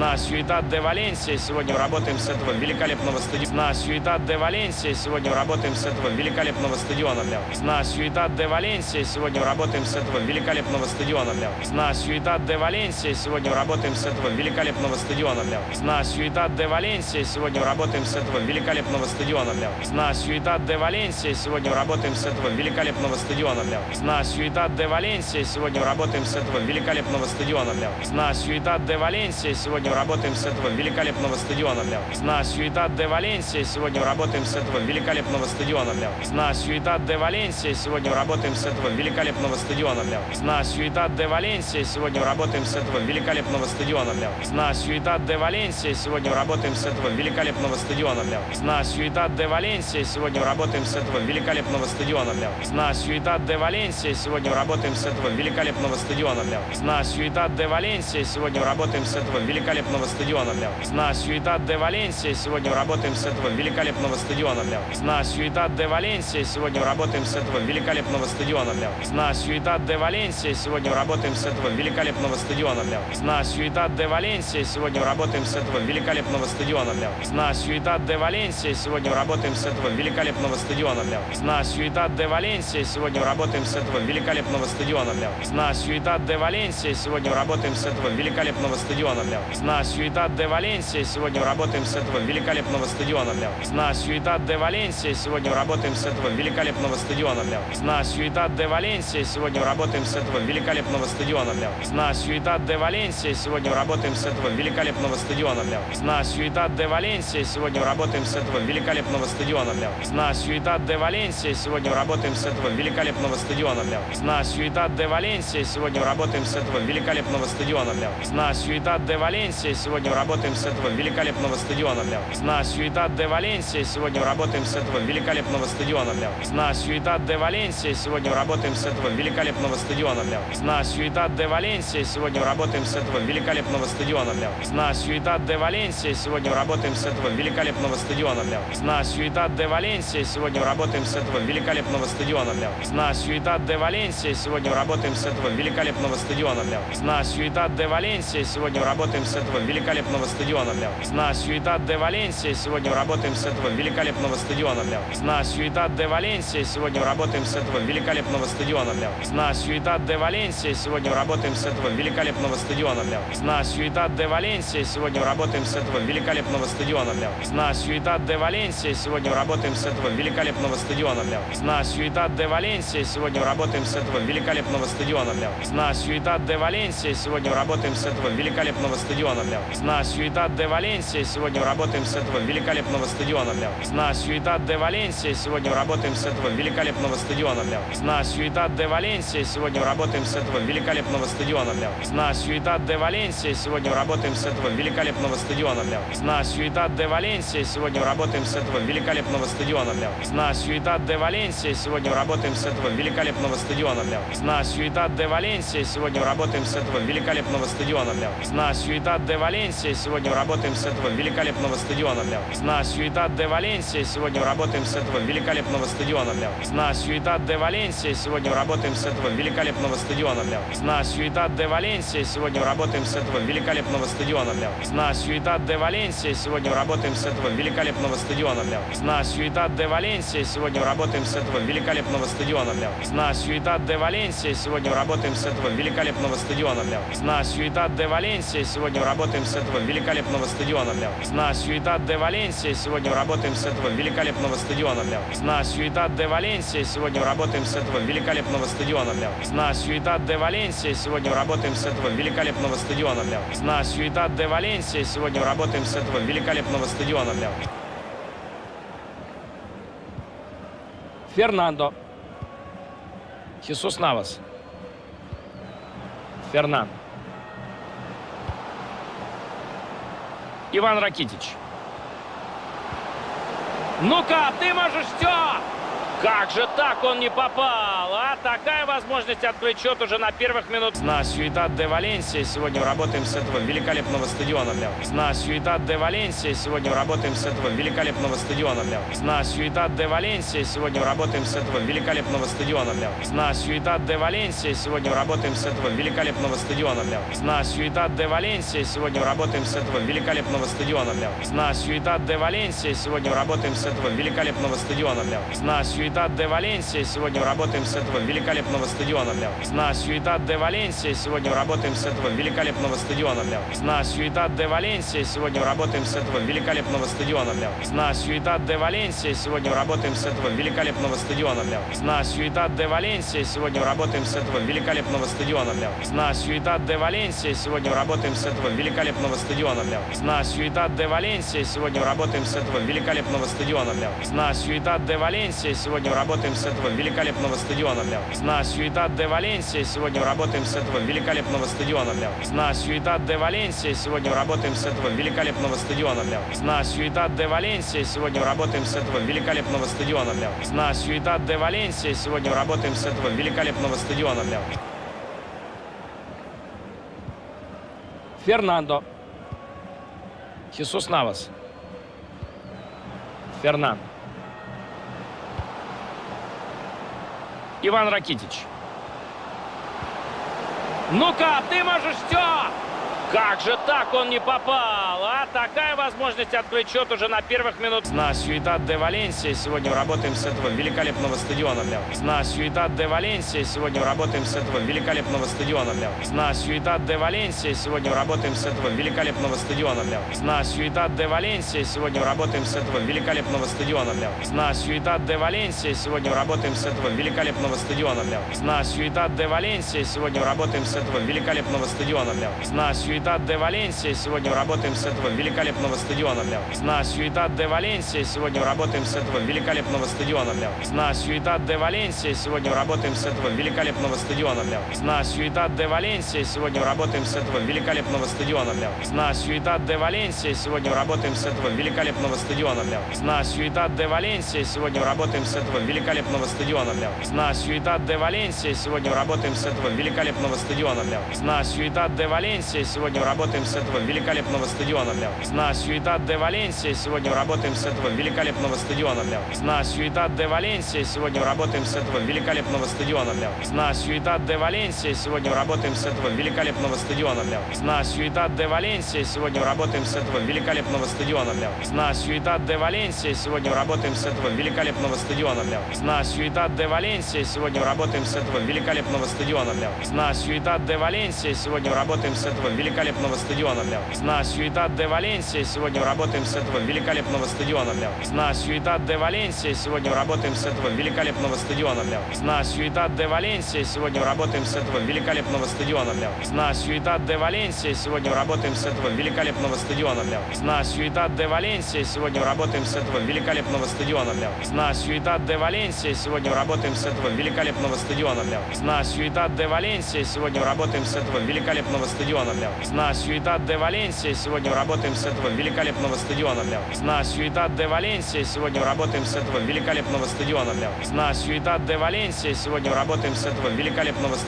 На Сьюдад де Валенсия. Сегодня мы работаем с этого великолепного стадиона. На Сьюдад де Валенсия. Сегодня мы работаем с этого великолепного стадиона, бля. На Сьюдад де Валенсия. Сегодня мы работаем с этого великолепного стадиона, бля. На Сьюдад де Валенсия. Сегодня мы работаем с этого великолепного стадиона, бля. На Сьюдад де Валенсия. Сегодня мы работаем с этого великолепного стадиона, бля. На Сьюдад де Валенсия. Сегодня мы работаем с этого великолепного стадиона, бля. На Сьюдад де Валенсия. Сегодня мы работаем с этого великолепного стадиона, бля. На Сьюдад де Валенсия. Сегодня мы работаем с этого великолепного стадиона, бля. На Сьюдад де Валенсия. Сегодня мы работаем с этого великолепного стадиона, бля. На Сьюдад де Валенсия. Сегодня мы работаем с этого великолепного стадиона, бля. На Сьюдад де Валенсия. Сегодня мы работаем с этого великолепного стадиона, бля. На Сьюдад де Валенсия. Сегодня мы работаем с этого великолепного стадиона, бля. На Сьюдад де Валенсия. Сегодня мы работаем с этого великолепного стадиона, бля. На Сьюдад де Валенсия. Сегодня мы работаем с этого великолепного стадиона, бля. На Сьюдад де Валенсия. Сегодня мы работаем с этого великолепного стадиона, бля. На Сьюдад де Валенсия. Сегодня мы работаем с этого великолепного стадиона, бля. На Сьюдад де Валенсия. Сегодня мы работаем с этого великолепного стадиона, бля. На Сьюдад де Валенсия. Сегодня мы работаем с этого великолепного стадиона, бля. На Сьюдад де Валенсия. Сегодня мы работаем с этого великолепного стадиона, бля. На Сьюдад де Валенсия. Сегодня мы работаем с этого великолепного стадиона, бля. На Сьюдад де Валенсия. Сегодня мы работаем с этого великолепного стадиона, бля. На Сьюдад де Валенсия. Сегодня мы работаем с этого великолепного стадиона, бля. На Сьюдад де Валенсия. Сегодня мы работаем с этого великолепного стадиона, бля. На Сьюдад де Валенсия. Сегодня мы работаем с этого великолепного стадиона, бля. На Сьюдад де Валенсия. Сегодня мы работаем с этого великолепного стадиона, бля. На Сьюдад де Валенсия. Сегодня мы работаем с этого великолепного стадиона, бля. На Сьюдад де Валенсия. Сегодня мы работаем с этого великолепного стадиона, бля. На Сьюдад де Валенсия. Сегодня мы работаем с этого великолепного стадиона, бля. На Сьюдад де Валенсия. Сегодня мы работаем с этого великолепного стадиона, бля. На Сьюдад де Валенсия. Сегодня мы работаем с этого великолепного стадиона, бля. На Сьюдад де Валенсия. Сегодня мы работаем с этого великолепного стадиона, бля. На Сьюдад де Валенсия. Сегодня мы работаем с этого великолепного стадиона, бля. На Сьюдад де Валенсия. Сегодня мы работаем с этого великолепного стадиона, бля. На Сьюдад де Валенсия. Сегодня мы работаем с этого великолепного стадиона, бля. На Сьюдад де Валенсия. Сегодня мы работаем с этого великолепного стадиона, бля. На Сьюдад де Валенсия. Сегодня мы работаем с этого великолепного стадиона, бля. На Сьюдад де Валенсия. Сегодня мы работаем с этого великолепного стадиона, бля. На Сьюдад де Валенсия. Сегодня мы работаем с этого великолепного стадиона, бля. На Сьюдад де Валенсия. Сегодня мы работаем с этого великолепного стадиона, бля. На Сьюдад де Валенсия. Сегодня мы работаем с этого великолепного стадиона, бля. На Сьюдад де Валенсия. Сегодня мы работаем с этого великолепного стадиона, бля. На Сьюдад де Валенсия. Сегодня мы работаем с этого великолепного стадиона, бля. На Сьюдад де Валенсия. Сегодня мы работаем с этого великолепного стадиона, бля. На Сьюдад де Валенсия. Сегодня мы работаем с этого великолепного стадиона, бля. На Сьюдад де Валенсия. Сегодня мы работаем с этого великолепного стадиона, бля. На Сьюдад де Валенсия. Сегодня мы работаем с этого великолепного стадиона, бля. На Сьюдад де Валенсия. Сегодня мы работаем с этого великолепного стадиона, бля. На Сьюдад де Валенсия. Сегодня мы работаем с этого великолепного стадиона, бля. На Сьюдад де Валенсия. Сегодня мы работаем с этого великолепного стадиона, бля. На Сьюдад де Валенсия. Сегодня мы работаем с этого великолепного стадиона, бля. На Сьюдад де Валенсия. Сегодня мы работаем с этого великолепного стадиона, бля. На Сьюдад де Валенсия. Сегодня мы работаем с этого великолепного стадиона, бля. На Сьюдад де Валенсия. Сегодня мы работаем с этого великолепного стадиона, бля. На Сьюдад де Валенсия. Сегодня мы работаем с этого великолепного стадиона, бля. На Сьюдад де Валенсия. Сегодня мы работаем с этого великолепного стадиона, бля. На Сьюдад де Валенсия. Сегодня мы работаем с этого великолепного стадиона, бля. На Сьюдад де Валенсия. Сегодня мы работаем с этого великолепного стадиона, бля. На Сьюдад де Валенсия. Сегодня мы работаем с этого великолепного стадиона, бля. На Сьюдад де Валенсия. Сегодня мы работаем с этого великолепного стадиона, бля. На Сьюдад де Валенсия. Сегодня мы работаем с этого великолепного стадиона, бля. На Сьюдад де Валенсия. Сегодня мы работаем с этого великолепного стадиона, бля. На Сьюдад де Валенсия. Сегодня мы работаем с этого великолепного стадиона, бля. На Сьюдад де Валенсия. Сегодня мы работаем с этого великолепного стадиона, бля. Фернандо. Хесус Навас. Фернандо. Иван Ракитич. Ну-ка, ты можешь все! Как же так он не попал, а? А такая возможность открыть счет уже на первых минутах. На Сьюдад де Валенсия сегодня работаем с этого великолепного стадиона, бля. На Сьюдад де Валенсия сегодня работаем с этого великолепного стадиона, бля. На Сьюдад де Валенсия сегодня работаем с этого великолепного стадиона, бля. На Сьюдад де Валенсия сегодня работаем с этого великолепного стадиона, бля. На Сьюдад де Валенсия сегодня работаем с этого великолепного стадиона, бля. На Сьюдад де Валенсия сегодня работаем с этого великолепного стадиона, бля. На Сьюдад де Валенсия сегодня работаем с этого великолепного стадиона, бля. На Сьюдад де Валенсия сегодня работаем с этого великолепного стадиона, бля. На Сьюдад де Валенсия сегодня работаем с этого великолепного стадиона, бля. На Сьюдад де Валенсия сегодня работаем с этого великолепного стадиона, бля. На Сьюдад де Валенсия сегодня работаем с этого великолепного стадиона, бля. На Сьюдад де Валенсия сегодня работаем с этого великолепного стадиона, бля. На Сьюдад де Валенсия сегодня работаем с этого великолепного стадиона, бля. На Сьюдад де Валенсия сегодня работаем с этого великолепного стадиона, бля. На Сьюдад де Валенсия сегодня работаем с этого великолепного стадиона, бля. На Сьюдад де Валенсия сегодня работаем с этого великолепного стадиона, бля. На Сьюдад де Валенсия сегодня работаем с этого великолепного стадиона, бля. На Сьюдад де Валенсия сегодня работаем с этого великолепного стадиона, бля. Фернандо. Хесус Навас. Фернандо. Иван Ракитич. Ну-ка, ты можешь все! Как же так он не попал? А такая возможность открыть счет уже на первых минутах. На Сьюдад де Валенсия сегодня работаем с этого великолепного стадиона, бля. На Сьюдад де Валенсия сегодня работаем с этого великолепного стадиона, бля. На Сьюдад де Валенсия сегодня работаем с этого великолепного стадиона, бля. На Сьюдад де Валенсия сегодня работаем с этого великолепного стадиона, бля. На Сьюдад де Валенсия сегодня работаем с этого великолепного стадиона, бля. На Сьюдад де Валенсия сегодня работаем с этого великолепного стадиона, бля. На Сьюдад де Валенсия сегодня работаем с этого великолепного стадиона, бля. На Сьюдад де Валенсия сегодня работаем с этого великолепного стадиона, бля. На Сьюдад де Валенсия сегодня работаем с этого великолепного стадиона, бля. На Сьюдад де Валенсия сегодня работаем с этого великолепного стадиона, бля. На Сьюдад де Валенсия сегодня работаем с этого великолепного стадиона, бля. На Сьюдад де Валенсия сегодня работаем с этого великолепного стадиона, бля. На Сьюдад де Валенсия сегодня работаем с этого великолепного стадиона, бля. На Сьюдад де Валенсия сегодня работаем с этого великолепного стадиона, бля. На Сьюдад де Валенсия сегодня работаем с этого великолепного стадиона, бля. На Сьюдад де Валенсия сегодня работаем с этого великолепного стадиона, бля. На Сьюдад де Валенсия сегодня работаем с этого великолепного стадиона, бля. На Сьюдад де Валенсия сегодня работаем с этого великолепного стадиона, бля. На Сьюдад де Валенсия сегодня работаем с этого великолепного стадиона, бля. На Сьюдад де Валенсия сегодня работаем с этого великолепного стадиона, бля. На Сьюдад де Валенсия сегодня работаем с этого великолепного стадиона, бля. На Сьюдад де Валенсия сегодня работаем с этого великолепного стадиона, бля. На Сьюдад де Валенсия сегодня работаем с этого великолепного стадиона, бля. На Сьюдад де Валенсия сегодня работаем с этого великолепного стадиона, бля. На Сьюдад де Валенсия сегодня работаем с этого великолепного стадиона, бля. На Сьюдад де Валенсия сегодня работаем с этого великолепного стадиона, бля. На Сьюдад де Валенсия сегодня работаем с этого великолепного стадиона, бля. На Сьюдад де Валенсия сегодня работаем с этого великолепного стадиона, бля. На Сьюдад де Валенсия сегодня работаем с этого великолепного стадиона, бля. На Сьюдад де Валенсия сегодня работаем с этого великолепного стадиона, бля. На Сьюдад де Валенсия сегодня работаем с этого великолепного стадиона.